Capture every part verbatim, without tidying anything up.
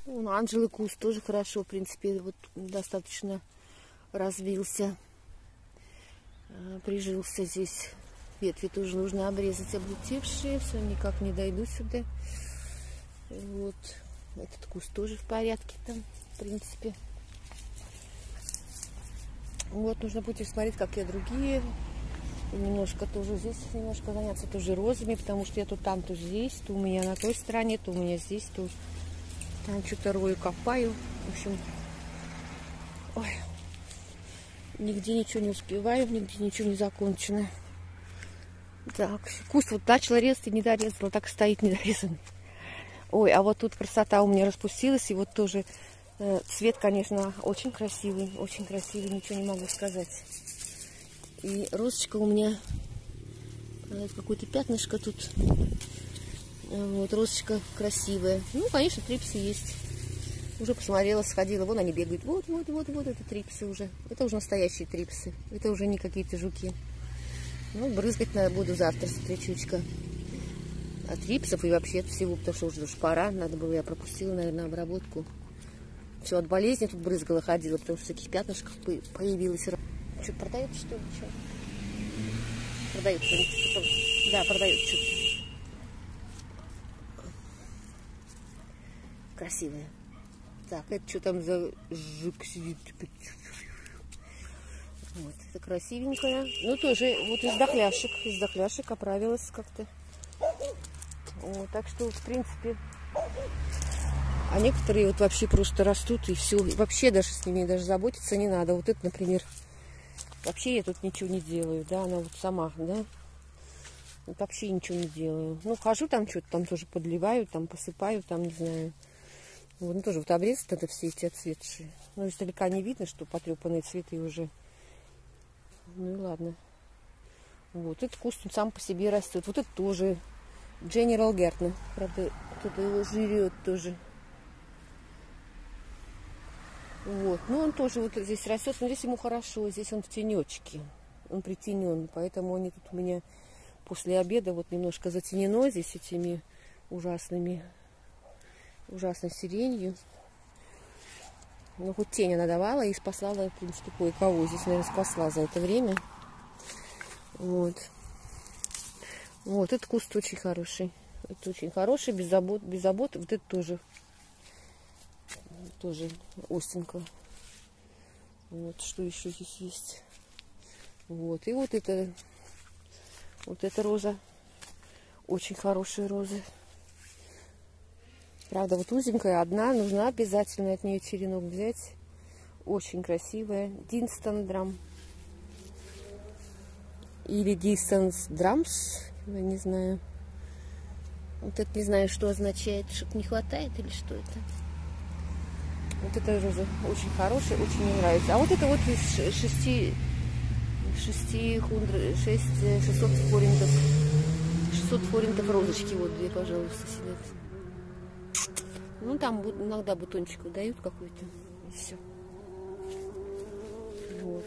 Ну, Анжелы куст тоже хорошо, в принципе, вот достаточно развился, прижился здесь. Ветви тоже нужно обрезать, облетевшие, все никак не дойду сюда. Вот этот куст тоже в порядке там, в принципе. Вот нужно будет смотреть, какие другие. И немножко тоже здесь немножко заняться тоже розами, потому что я то там, то здесь, то у меня на той стороне, то у меня здесь, то там что-то рою, копаю. В общем, ой, нигде ничего не успеваю, нигде ничего не закончено. Так, куст вот начала резать и не дорезала, так стоит недорезанный. Ой, а вот тут красота у меня распустилась, и вот тоже э, цвет, конечно, очень красивый, очень красивый, ничего не могу сказать. И розочка у меня, какое-то пятнышко тут, вот, розочка красивая. Ну, конечно, трипсы есть. Уже посмотрела, сходила, вон они бегают, вот, вот, вот, вот, это трипсы уже. Это уже настоящие трипсы, это уже не какие-то жуки. Ну, брызгать надо буду завтра с утречучка. От трипсов и вообще от всего, потому что уже уж пора. Надо было, я пропустила, наверное, обработку. Все, от болезни тут брызгала, ходила, потому что в таких пятнышках появилось. Что, продают, что ли? Что? Продают что-то. Да, продают что-то. Красивые. Так, это что там за жук сидит? Вот, это красивенькая. Ну, тоже вот из дохляшек. Из дохляшек оправилась как-то. Вот, так что, в принципе... А некоторые вот вообще просто растут и все. И вообще даже с ними даже заботиться не надо. Вот это, например, вообще я тут ничего не делаю. Да, она вот сама, да. Вот вообще ничего не делаю. Ну, хожу там что-то, там тоже подливаю, там посыпаю, там, не знаю. Вот, ну, тоже вот обрезать это все эти отцветшие. Ну, издалека не видно, что потрепанные цветы уже. Ну и ладно. Вот, этот куст он сам по себе растет. Вот это тоже General Gärtner. Правда, кто-то его жрет тоже. Вот, ну он тоже вот здесь растет, но здесь ему хорошо, здесь он в тенечке, он притенен, поэтому они тут у меня после обеда вот немножко затенено здесь этими ужасными, ужасной сиренью. Ну, хоть тень она давала и спасла, в принципе, кое-кого. Здесь, наверное, спасла за это время. Вот. Вот, этот куст очень хороший. Это очень хороший, без забот. Без забот. Вот это тоже. Тоже осенька. Вот, что еще здесь есть. Вот, и вот это. Вот эта роза. Очень хорошая роза. Правда, вот узенькая одна, нужно обязательно от нее черенок взять. Очень красивая. Динстон-драм. Или Distance Drums. Я не знаю. Вот это не знаю, что означает. Что-то не хватает или что это. Вот эта роза очень хорошая, очень мне нравится. А вот это вот из шести, шести, шесть, шестьсот форинтов. шестьсот форинтов розочки. Вот две, пожалуйста, сидят. Ну, там иногда бутончиков дают какой-то. И все. Вот.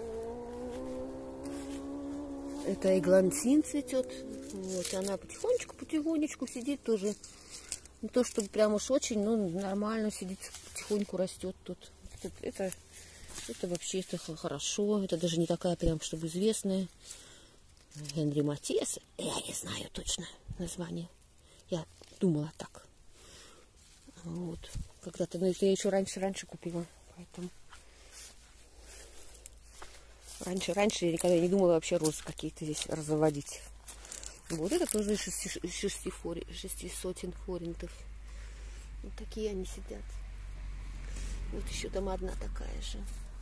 Это эглантин цветет. Вот. Она потихонечку, потихонечку сидит тоже. Не то, чтобы прям уж очень, но нормально сидит. Потихоньку растет тут. Это, это, это вообще это хорошо. Это даже не такая прям, чтобы известная. Генри Матиас. Я не знаю точно название. Я думала так. Вот. Когда-то, ну, это я еще раньше, раньше купила. Поэтому раньше, раньше я никогда не думала вообще розы какие-то здесь разводить. Вот это тоже шести, шести, фори, шести сотен форинтов. Вот такие они сидят. Вот еще там одна такая же.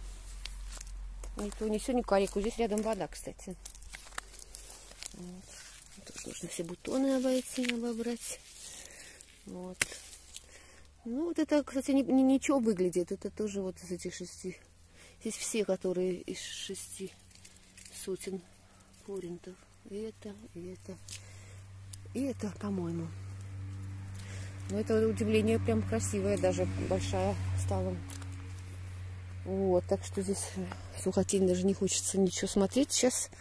Не то, не все, не карику. Здесь рядом вода, кстати. Вот. Тут нужно все бутоны обойти, обобрать. Вот. Ну, вот это, кстати, не, не, ничего выглядит. Это тоже вот из этих шести. Здесь все, которые из шести сотен форинтов. И это, и это, и это, по-моему. Но это удивление прям красивое, даже большая стала. Вот, так что здесь сухотень даже не хочется ничего смотреть. Сейчас.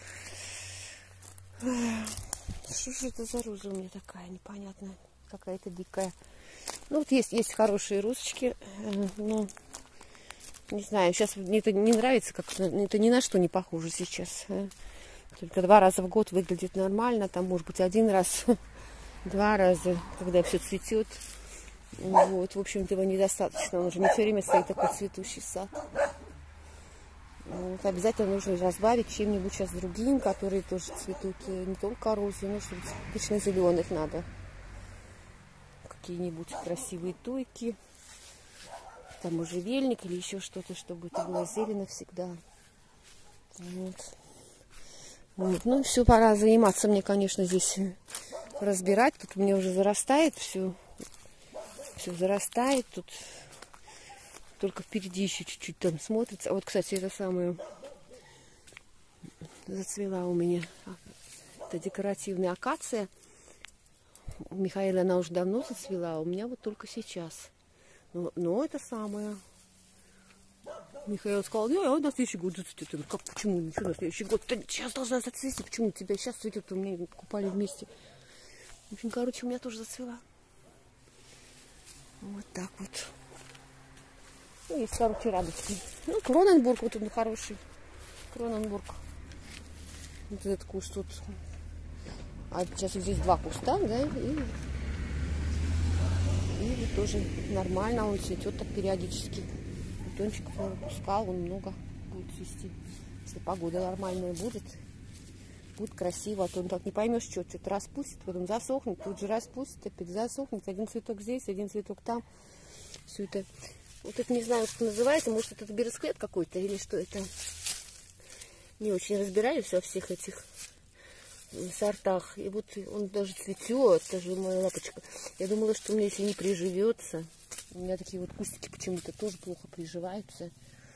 Что же это за роза у меня такая непонятная, какая-то дикая. Ну, вот есть, есть хорошие розочки, но не знаю, сейчас мне это не нравится, как это ни на что не похоже сейчас. Только два раза в год выглядит нормально, там может быть один раз, два раза, когда все цветет. Вот, в общем-то, его недостаточно, он уже не все время стоит такой цветущий сад. Вот, обязательно нужно разбавить чем-нибудь сейчас другим, которые тоже цветут, не только розы, но что-то обычно зеленых надо. Какие-нибудь красивые туйки, там можжевельник или еще что-то, чтобы это было зелено всегда. Вот. Вот. Ну, все, пора заниматься мне, конечно, здесь разбирать. Тут у меня уже зарастает все. Все зарастает. Тут только впереди еще чуть-чуть там смотрится. А вот, кстати, это самое зацвела у меня. Это декоративная акация. У Михаила она уже давно зацвела, а у меня вот только сейчас. Но, но это самое. Михаил сказал, я на следующий год зацветет. Как, почему? Ничего на следующий год? Ты сейчас должна зацвести. Почему у тебя сейчас цветет? У меня купали вместе. В общем, короче, у меня тоже зацвела. Вот так вот. Ну, есть, короче, радости. Ну, Кроненбург вот он хороший. Кроненбург. Вот этот куст тут. А сейчас здесь два куста, да, и, и тоже нормально, он цветет так периодически. Бутончиков он пускал, он много будет цвести. Если погода нормальная будет, будет красиво, а то он так не поймешь, что что-то распустит, потом засохнет, тут же распустит, опять засохнет, один цветок здесь, один цветок там. Все это, вот это не знаю, что называется, может это бересклет какой-то или что это. Не очень разбираюсь во всех этих сортах. И вот он даже цветет, даже моя лапочка. Я думала, что у меня, если не приживется, у меня такие вот кустики почему-то тоже плохо приживаются.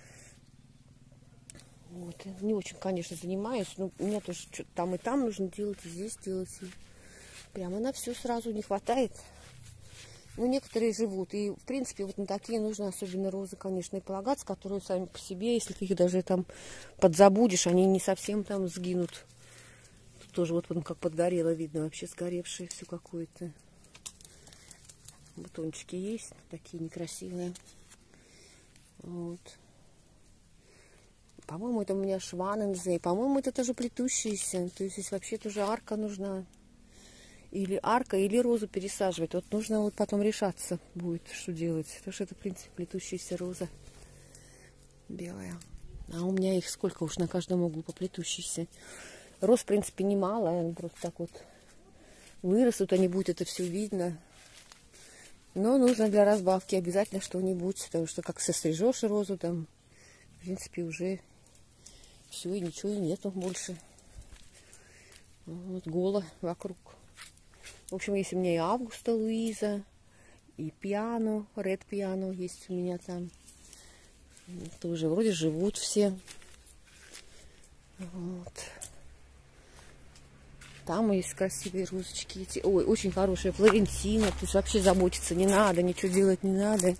Вот. Я не очень, конечно, занимаюсь, но у меня тоже что-то там и там нужно делать, и здесь делать. И прямо на все сразу не хватает. Ну, некоторые живут. И, в принципе, вот на такие нужно, особенно розы, конечно, и полагаться, которые сами по себе, если ты их даже там подзабудешь, они не совсем там сгинут. Тоже вот он как подгорело, видно, вообще сгоревшее все какое-то. Бутончики есть, такие некрасивые. Вот. По-моему, это у меня шванензе. По-моему, это тоже плетущиеся. То есть здесь вообще тоже арка нужна. Или арка, или розу пересаживать. Вот нужно вот потом решаться будет, что делать. Потому что это, в принципе, плетущаяся роза. Белая. А у меня их сколько уж на каждом углу по плетущейся. Роз, в принципе, немало, они просто так вот вырастут, они будут, это все видно. Но нужно для разбавки обязательно что-нибудь, потому что как сострижешь розу, там, в принципе, уже все, и ничего и нету больше. Вот голо вокруг. В общем, есть у меня и Августа Луиза, и пиано, Ред пиано есть у меня там. Тоже вроде живут все. Вот. Там есть красивые розочки. Эти. Ой, очень хорошая Флорентина. То есть вообще заботиться не надо, ничего делать не надо.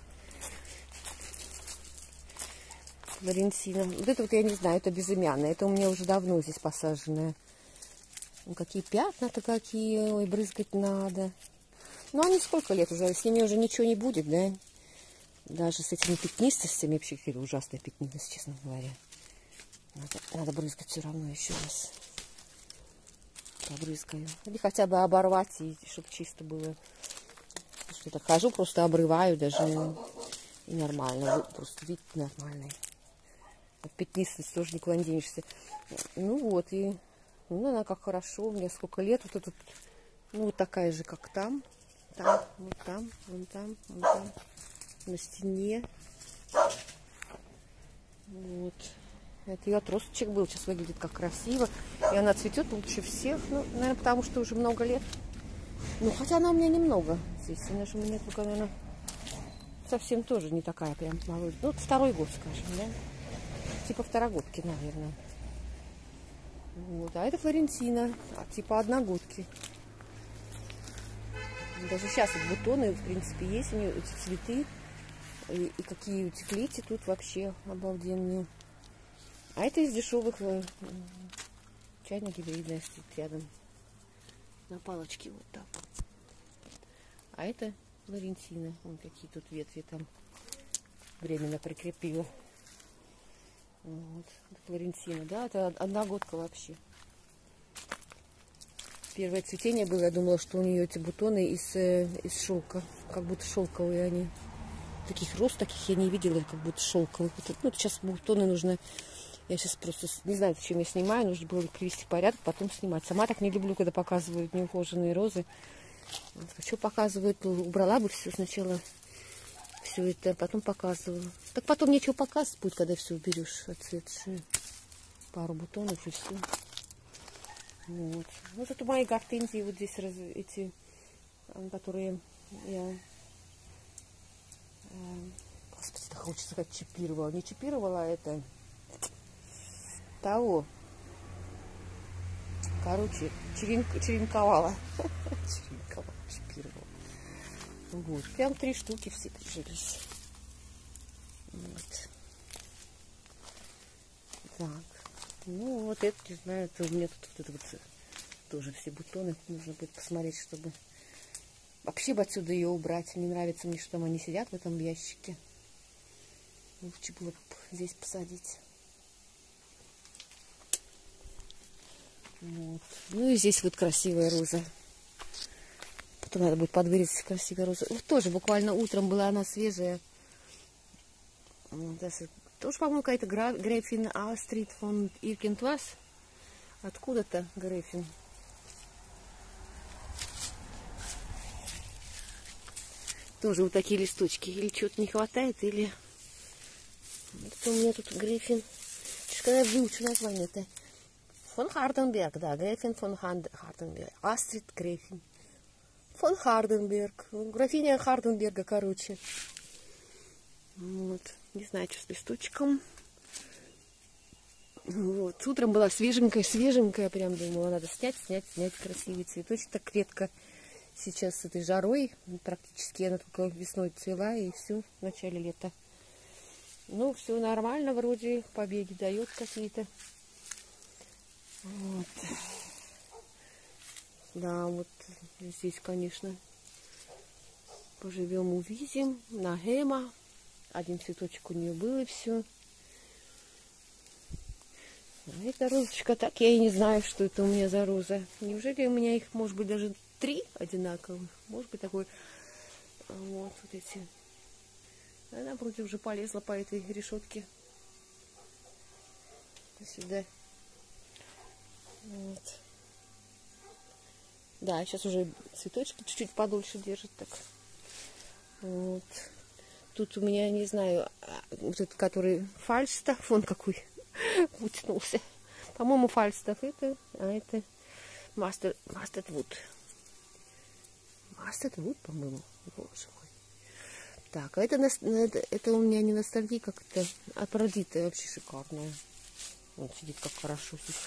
Флорентина. Вот это вот я не знаю, это безымянная. Это у меня уже давно здесь посаженная. Ну, какие пятна-то какие. Ой, брызгать надо. Ну, они сколько лет уже? С ними уже ничего не будет, да? Даже с этими пятнистостями. Вообще какие-то ужасные пятнистости, честно говоря. Надо, надо брызгать все равно еще раз. Побрызгаю. Или хотя бы оборвать, и чтобы чисто было. Что так хожу, просто обрываю даже. И нормально. Просто вид нормальный. От пятнистость тоже никуда не денешься. Ну вот, и ну, она как хорошо. У меня сколько лет. Вот этот, ну, вот такая же, как там. Там, вот там, вон там, вон там. На стене. Вот. Это ее отросточек был. Сейчас выглядит как красиво. И она цветет лучше всех. Ну, наверное, потому что уже много лет. Ну, хотя она у меня немного здесь. Она же у меня только, наверное, совсем тоже не такая прям молодая. Ну, вот второй год, скажем, да? Типа второгодки, наверное. Вот. А это Флорентина. Типа одногодки. Даже сейчас вот бутоны, в принципе, есть у нее эти цветы. И, и какие утеклите тут вообще обалденные. А это из дешевых э, чайник гибридная стоит рядом. На палочке вот так. А это Флорентина. Вон какие тут ветви там временно прикрепила. Вот. Флорентина, да, это одногодка вообще. Первое цветение было, я думала, что у нее эти бутоны из, из шелка, как будто шелковые они. Таких роз таких я не видела, как будто шелковые. Ну, сейчас бутоны нужны. Я сейчас просто не знаю, зачем я снимаю, нужно было привести в порядок, потом снимать. Сама так не люблю, когда показывают неухоженные розы. Вот, что показывают, убрала бы все сначала, все это, потом показываю. Так потом нечего показывать будет, когда все уберешь отцветшие. Пару бутонов и все. Вот. Вот это мои гортензии, вот здесь раз, эти, которые я, э, господи, так хочется сказать, чипировала. Не чипировала, а это того. Короче, черен, черенковала. Черенковала, чипировала. Вот. Прям три штуки все прижились. Вот. Так. Ну, вот это, не знаю, это у меня тут вот это вот тоже все бутоны. Нужно будет посмотреть, чтобы вообще бы отсюда ее убрать. Не нравится мне, что там они сидят в этом ящике. Лучше было бы здесь посадить. Вот. Ну и здесь вот красивая роза. Потом надо будет подвырезать красивая роза. Вот тоже буквально утром была она свежая. Вот, тоже, по-моему, какая-то Грейфин Астрид фон Иркентвас. Откуда-то Грейфин. Тоже вот такие листочки. Или что-то не хватает, или... Это у меня тут Грейфин. Когда я выучу название-то. Фон Харденберг, да. Грейфин фон Харденберг. Астрид Грейфин. Фон Харденберг. Графиня Харденберга, короче. Вот. Не знаю, что с листочком. Вот. Утром была свеженькая, свеженькая. Прям думала, надо снять, снять, снять красивый цветочек. Так редко сейчас с этой жарой. Практически она только весной цвела, и все в начале лета. Ну, все нормально, вроде побеги дает какие-то. Вот. Да, вот здесь, конечно, поживем, увидим. Нагема. Один цветочек у нее был, и все. А эта розочка, так я и не знаю, что это у меня за роза. Неужели у меня их, может быть, даже три одинаковых? Может быть, такой... Вот, вот эти. Она вроде уже полезла по этой решетке. Сюда. Вот. Да, сейчас уже цветочки чуть-чуть подольше держит. Так. Вот. Тут у меня, не знаю, вот этот, который Фальстаф, он какой вытянулся. По-моему, Фальстаф это, а это Mustard, Mustard Wood. Mustard Wood, по-моему. Боже мой. Так, а это, это, это у меня не ностальгия, как это Афродита, вообще шикарная. Он сидит как хорошо здесь.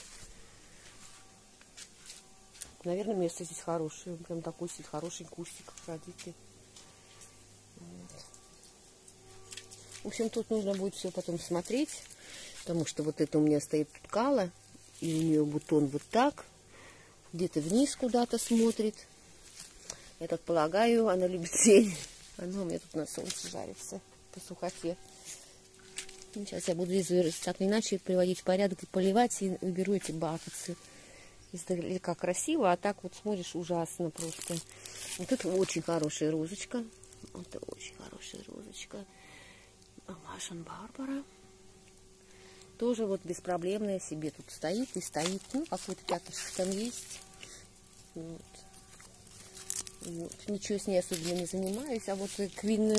Наверное, место здесь хорошее. Прям такой сидит хороший кустик Афродиты. Вот. В общем, тут нужно будет все потом смотреть, потому что вот это у меня стоит тут кала, и у нее бутон вот так, где-то вниз куда-то смотрит. Я так полагаю, она любит тень. Она у меня тут на солнце жарится по сухоте. Сейчас я буду здесь так или иначе приводить в порядок и поливать, и уберу эти бархатцы. Издалека красиво, а так вот смотришь ужасно просто. Вот это очень хорошая розочка. Это очень хорошая розочка. Машан Барбара. Тоже вот беспроблемная себе тут стоит и стоит. Ну, какой-то пятнышко там есть. Вот. Вот. Ничего с ней особенно не занимаюсь. А вот Квин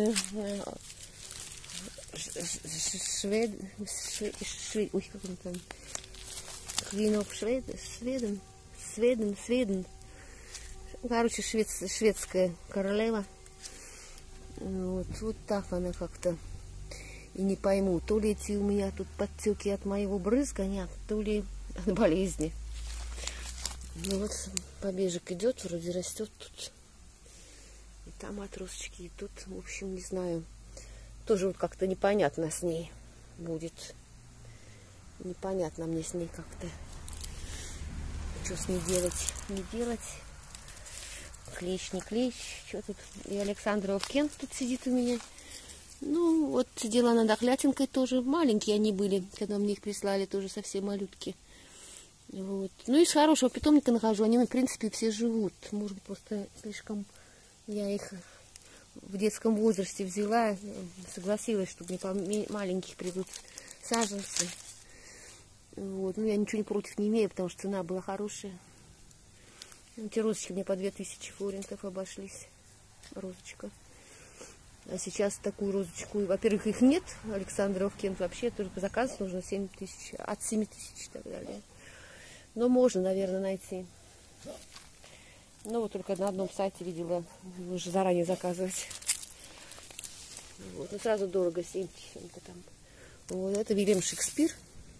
Швед... Швед... Ой, как он там... Queen of Sweden, Sweden, Sweden. Короче, швед, шведская королева. Вот, вот так она как-то. И не пойму, то ли эти у меня тут подтеки от моего брызгания, то ли от болезни. Ну вот, побежек идет, вроде растет тут. И там отросочки, и тут, в общем, не знаю. Тоже вот как-то непонятно с ней будет. Непонятно мне с ней как-то, что с ней делать, не делать. клещ, не клещ. Что тут? И Александров Кент тут сидит у меня. Ну, вот сидела над охлятинкой тоже. Маленькие они были, когда мне их прислали, тоже совсем малютки. Вот. Ну, из хорошего питомника нахожу. Они, в принципе, все живут. Может быть, просто слишком я их в детском возрасте взяла. Согласилась, что мне маленьких придут саженцы. Вот. Ну, я ничего не против не имею, потому что цена была хорошая. Эти розочки мне по две тысячи форинтов обошлись. Розочка. А сейчас такую розочку, во-первых, их нет. Александров Кент вообще тоже по заказу нужно семь тысяч, от семи тысяч и так далее. Но можно, наверное, найти. Ну, вот только на одном сайте видела, нужно заранее заказывать. Вот, ну, сразу дорого, семь чем-то там. Вот, это Вильям Шекспир.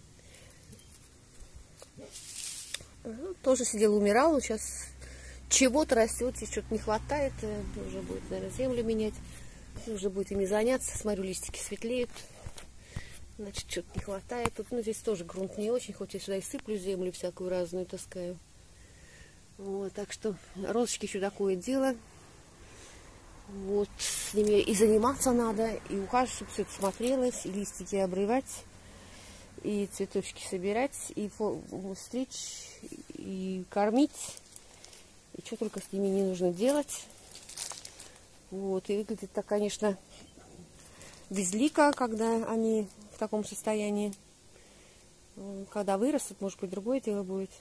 Ну, тоже сидел, умирал. Сейчас чего-то растет, здесь что-то не хватает. Уже будет, наверное, землю менять. Уже будет ими заняться. Смотрю, листики светлеют. Значит, что-то не хватает. Тут, ну, здесь тоже грунт не очень, хоть я сюда и сыплю землю всякую разную таскаю. Вот, так что розочки еще такое дело. Вот, с ними и заниматься надо, и ухаживать, чтобы все это смотрелось, и листики обрывать, и цветочки собирать, и стричь, и кормить, и что только с ними не нужно делать. Вот, и выглядит так, конечно, безлико, когда они в таком состоянии. Когда вырастут, может быть, другое дело будет.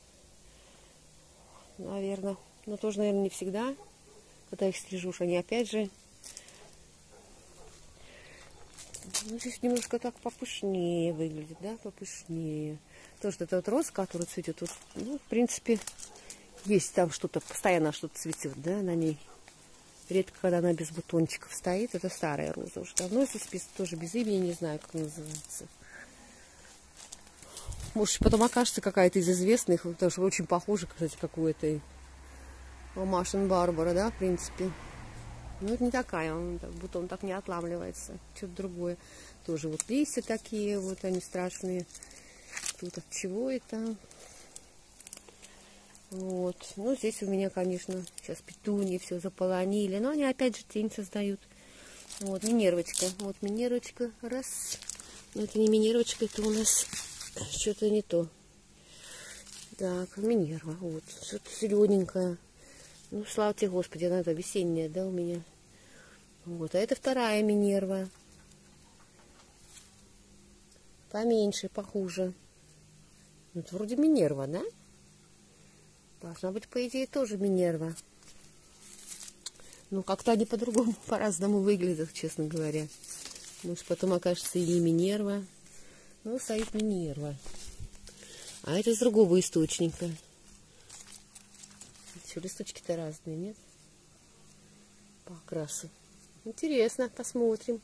Наверное. Но тоже, наверное, не всегда. Когда их стрижешь, они опять же. Ну, здесь немножко так попышнее выглядит, да, попышнее. То, что это вот роза, которая цветет, вот, ну, в принципе, есть там что-то, постоянно что-то цветет, да, на ней. Редко, когда она без бутончиков стоит. Это старая роза уже давно здесь без, тоже без имени, не знаю, как называется. Может, потом окажется какая-то из известных, потому что очень похожа, кстати, как у этой Машин Барбара, да, в принципе. Но это не такая, он, бутон так не отламливается. Что-то другое. Тоже вот листья такие, вот они страшные. Тут от чего это? Вот. Ну, здесь у меня, конечно, сейчас петуньи все заполонили. Но они опять же тень создают. Вот, минервочка. Вот минервочка. Раз. Но это не минервочка, это у нас что-то не то. Так, Минерва. Вот. Что-то зелененькое. Ну, слава тебе, Господи, она-то весенняя, да, у меня. Вот. А это вторая Минерва. Поменьше, похуже. Вот вроде Минерва, да? Должна быть, по идее, тоже Минерва. Ну, как-то они по-другому, по-разному выглядят, честно говоря. Может, потом окажется и не Минерва. Ну, стоит Минерва. А это из другого источника. Еще листочки-то разные, нет? По окрасу. Интересно, посмотрим.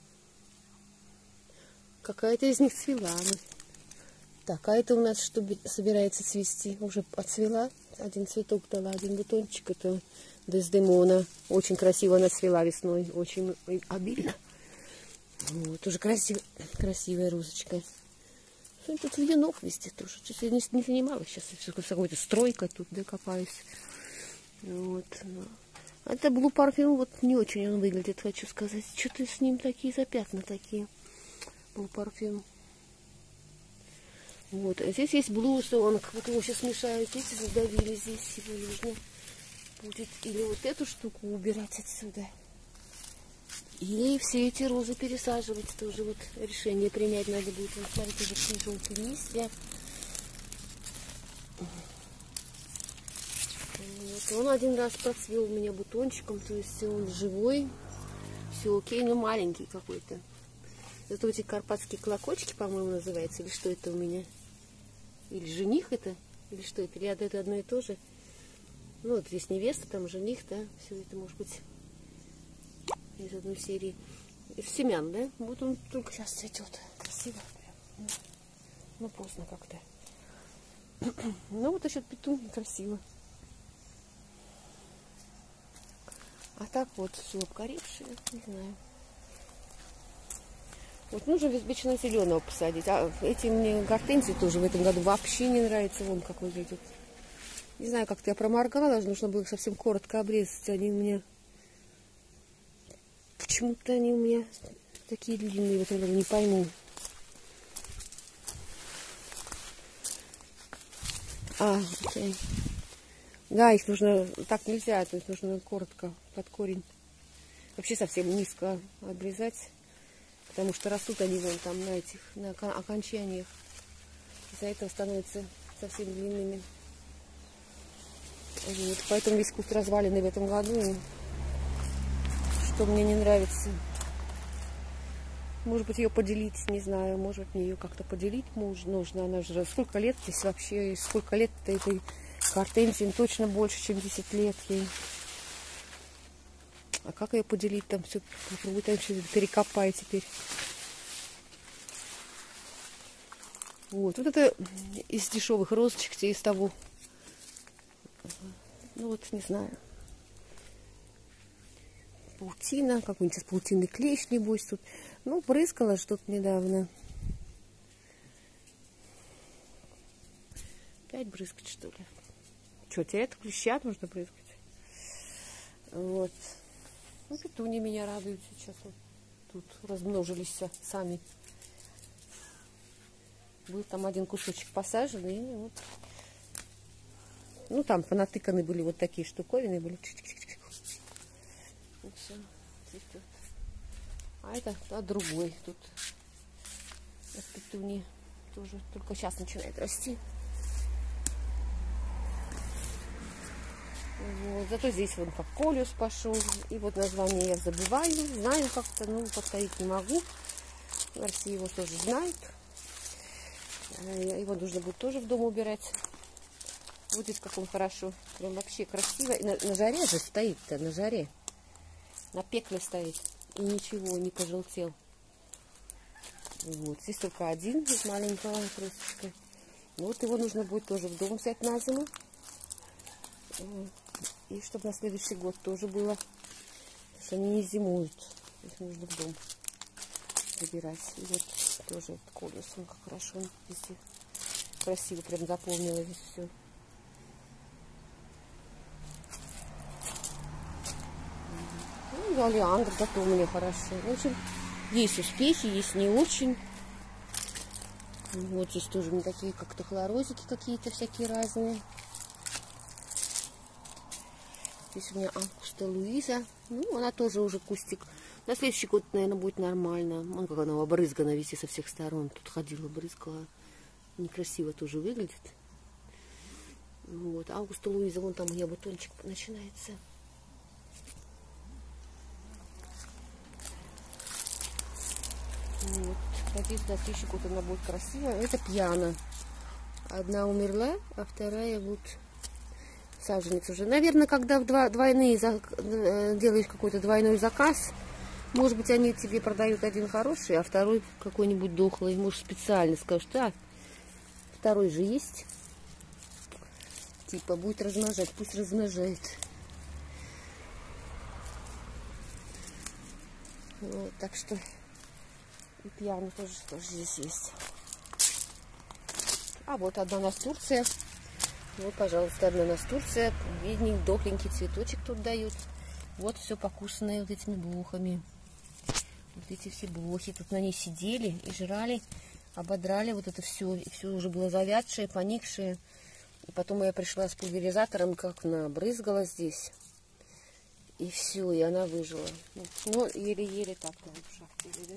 Какая-то из них цвела. Так, а это у нас что собирается цвести? Уже отцвела. Один цветок дала, один бутончик. Это Дездемона. Очень красиво она цвела весной. Очень обильно. Вот, уже красив... красивая розочка. Тут вьюнок везде тоже. Я не, не занималась сейчас. С какой-то стройкой тут докопаюсь. Вот. Это Blue Parfum, вот не очень он выглядит, хочу сказать. Что-то с ним такие запятна такие. Blue Parfum. Вот. А здесь есть Blue Song. Вот его сейчас мешают. Эти задавили здесь. Его нужно будет или вот эту штуку убирать отсюда. И все эти розы пересаживать тоже вот решение принять надо будет. Вот, смотрите, уже желтые листья. Вот. Он один раз процвел у меня бутончиком, то есть он живой. Все окей, но маленький какой-то. Это эти карпатские колокольчики, по-моему, называется. Или что это у меня? Или жених это? Или что это? Или это одно и то же? Ну вот здесь невеста, там жених, да? Все это может быть из одной серии. Из семян, да? Вот он только сейчас цветет. Красиво. Ну, поздно как-то. Ну, вот еще петунья красиво. А так вот все обгоревшее, не знаю. Вот нужно вечно зеленого посадить. А эти мне гортензии тоже в этом году вообще не нравятся. Вон как выглядят. Не знаю, как-то я проморгала, нужно было их совсем коротко обрезать. Они у меня... Почему-то они у меня такие длинные, вот я не пойму. А, окей. Да, их нужно... Так нельзя, то есть нужно коротко под корень. Вообще совсем низко обрезать. Потому что растут они вон там на этих, на окончаниях. Из-за этого становятся совсем длинными. Вот. Поэтому весь куст разваленный в этом году. Что мне не нравится. Может быть, ее поделить, не знаю. Может быть, мне ее как-то поделить нужно. Она же сколько лет здесь вообще? Сколько лет-то этой гортензии? Точно больше, чем десять лет ей. А как ее поделить? Там все попробуй, там все перекопай теперь. Вот. Вот это из дешевых розочек, те из того. Ну вот, не знаю. Паутина, какой-нибудь паутинный клещ, небось тут. Ну, брызгала что-то недавно. Опять брызгать, что ли? Что, теперь это клеща нужно брызгать? Вот. Ну, петуни меня радуют сейчас. Вот тут размножились сами. Был там один кусочек посаженный. И вот. Ну, там понатыканы были вот такие штуковины. Были. Вот все. Цветет. А это а другой тут. От петуни тоже только сейчас начинает расти. Вот. Зато здесь вот как колюс пошел. И вот название я забываю. Знаю как-то, ну, повторить не могу. В России его тоже знают. Его нужно будет тоже в дом убирать. Вот здесь как он хорошо. Прям вообще красиво. И на, на жаре же стоит-то, на жаре. На пекле стоит. И ничего, не пожелтел. Вот. Здесь только один из маленького крышечка. Вот его нужно будет тоже в дом взять на зиму. И чтобы на следующий год тоже было. Потому что они не зимуют. Их нужно в дом забирать. И вот тоже этот колюс, он как хорошо, он везде красиво прям заполнила здесь все. Ну, олеандр зато у меня хорошо. В общем, есть успехи, есть не очень. Вот здесь тоже у меня такие как-то хлорозики какие-то всякие разные. Здесь у меня Августа Луиза. Ну, она тоже уже кустик. На следующий год, наверное, будет нормально. Вон как она обрызгана везде со всех сторон. Тут ходила, брызгала. Некрасиво тоже выглядит. Вот. Августа Луиза, вон там у нее бутончик начинается. Вот. Надеюсь, на следующий год она будет красивая. Это пьяна. Одна умерла, а вторая вот саженец уже. Наверное, когда в два, двойные делаешь какой-то двойной заказ, может быть, они тебе продают один хороший, а второй какой-нибудь дохлый. Может, специально скажут, а, второй же есть. Типа, будет размножать, пусть размножает. Вот, так что и пьяно тоже, тоже здесь есть. А вот одна настурция. Вот, пожалуйста, одна настурция. Бедненький, дохленький цветочек тут дают. Вот все покусанное вот этими блохами. Вот эти все блохи тут на ней сидели и жрали, ободрали вот это все. И все уже было завядшее, поникшее. И потом я пришла с пульверизатором, как набрызгала здесь. И все, и она выжила. Но еле-еле так там в шахте, да?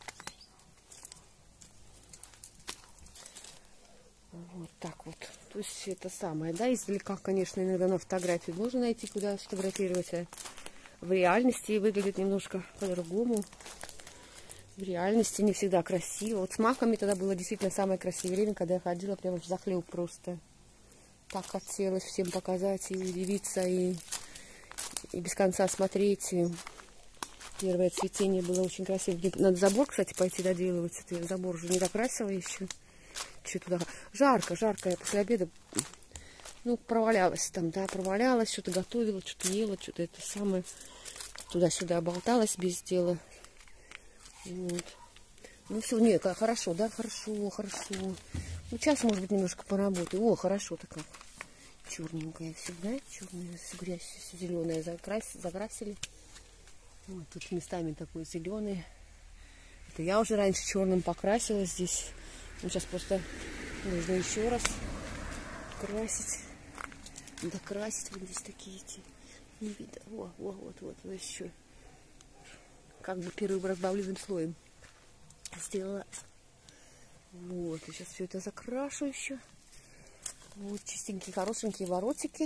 Вот так вот. То есть это самое, да, издалека, конечно, иногда на фотографии можно найти, куда сфотографировать, а в реальности выглядит немножко по-другому. В реальности не всегда красиво. Вот с маками тогда было действительно самое красивое время, когда я ходила прямо в захлеб просто. Так хотелось всем показать и удивиться, и, и без конца смотреть. И первое цветение было очень красиво. Надо забор, кстати, пойти доделывать. Это забор уже не докрасила еще. Что туда? Жарко, жарко. Я после обеда, ну, провалялась там, да, провалялась, что-то готовила, что-то ела, что-то это самое. Туда-сюда болталась без дела. Вот. Ну все, нет, хорошо, да, хорошо, хорошо. Ну, час, может быть, немножко поработаю. О, хорошо-то как. черненькое всегда, черное, грязь, все зеленое закрасили, закрасили. Вот тут местами такой зеленый. Это я уже раньше черным покрасила здесь. Ну, сейчас просто нужно еще раз красить. Докрасить. Вот здесь такие эти. Не видно. Во, во, вот, вот, вот еще. Как бы первым разбавленным слоем сделала. Вот, и сейчас все это закрашу еще. Вот чистенькие, хорошенькие воротики.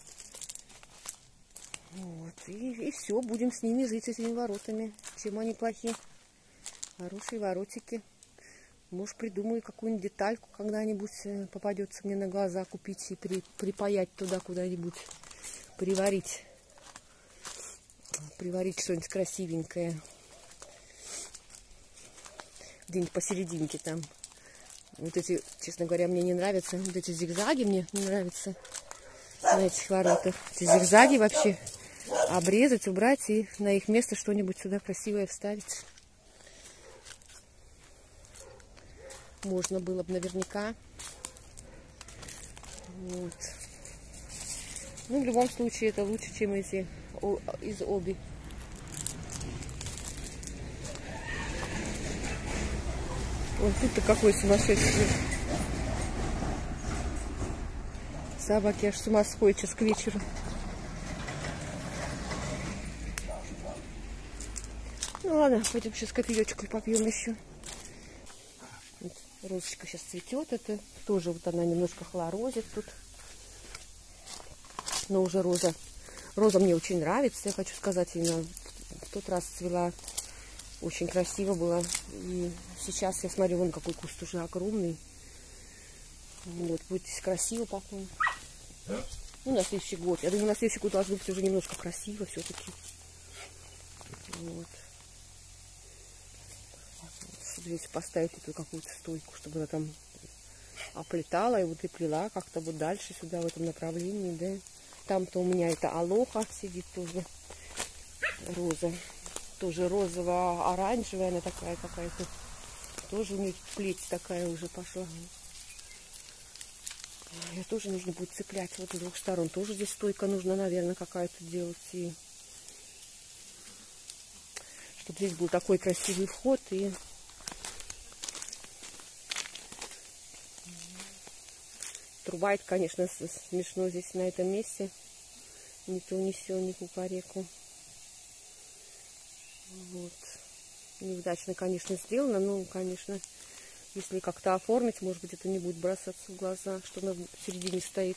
Вот, и, и все, будем с ними жить, с этими воротами. Чем они плохие? Хорошие воротики. Может, придумаю какую-нибудь детальку когда-нибудь попадется мне на глаза купить и при, припаять туда куда-нибудь. Приварить. Приварить что-нибудь красивенькое. Где-нибудь посерединке там. Вот эти, честно говоря, мне не нравятся. Вот эти зигзаги мне не нравятся на этих воротах. Эти зигзаги вообще обрезать, убрать и на их место что-нибудь сюда красивое вставить. Можно было бы наверняка. Вот. Ну, в любом случае, это лучше, чем эти из оби. Вот тут-то какой сумасшедший. Собаки аж с ума сходят сейчас к вечеру. Ну ладно, пойдем сейчас кофеечку попьем еще. Вот, розочка сейчас цветет. Это тоже вот она немножко хлорозит тут. Но уже роза. Роза мне очень нравится. Я хочу сказать, именно в тот раз цвела. Очень красиво было. И сейчас я смотрю, вон какой куст уже огромный. Вот, будет здесь красиво потом. Ну, на следующий год. Я думаю, на следующий год должно быть уже немножко красиво все-таки. Вот. Чтобы здесь поставить эту какую-то стойку, чтобы она там оплетала и вот и плела как-то вот дальше сюда, в этом направлении, да. Там-то у меня это алоха сидит тоже. Роза. Тоже розово-оранжевая она такая какая-то. Тоже у нее плеть такая уже пошла. Ее тоже нужно будет цеплять вот с двух сторон. Тоже здесь стойка нужно, наверное, какая-то делать. И чтобы здесь был такой красивый вход. И труба, это, конечно, смешно здесь на этом месте. Ни то, ни сё, ни кукареку. Вот. Неудачно, конечно, сделано, но, конечно, если как-то оформить, может быть, это не будет бросаться в глаза, что она в середине стоит.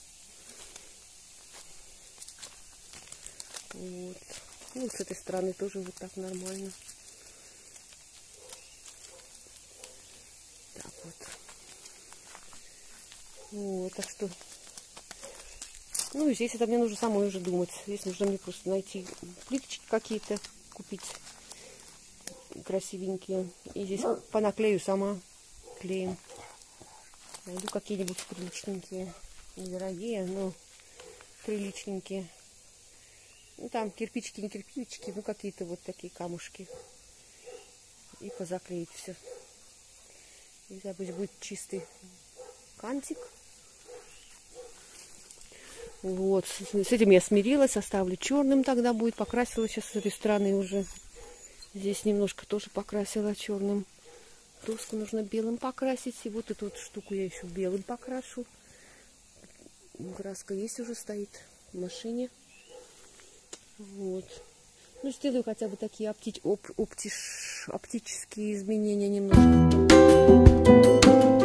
Вот. Ну, с этой стороны тоже вот так нормально. Так вот. Вот, так что... Ну, и здесь это мне нужно самой уже думать. Здесь нужно мне просто найти плиточки какие-то, купить красивенькие. И здесь понаклею сама клеем. Найду какие-нибудь приличненькие. Недорогие, но приличненькие. Ну, там кирпичики, не кирпичики, ну, какие-то вот такие камушки. И позаклеить все. И пусть будет чистый кантик. Вот, с этим я смирилась, оставлю черным, тогда будет. Покрасила сейчас с этой стороны уже. Здесь немножко тоже покрасила черным. Доску нужно белым покрасить. И вот эту вот штуку я еще белым покрашу. Краска есть уже, стоит в машине. Вот. Ну, сделаю хотя бы такие опти... оп... оптиш... оптические изменения немножко.